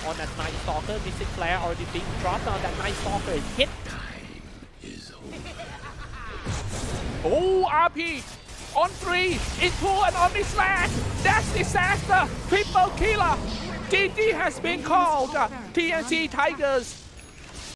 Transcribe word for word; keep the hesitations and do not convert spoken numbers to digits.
on that Night Stalker. Missing Flare already being dropped on that Night Stalker is hit. Oh, R P on three into an Omni Slash. That's disaster. Triple killer. G G has been called. T N C Tigers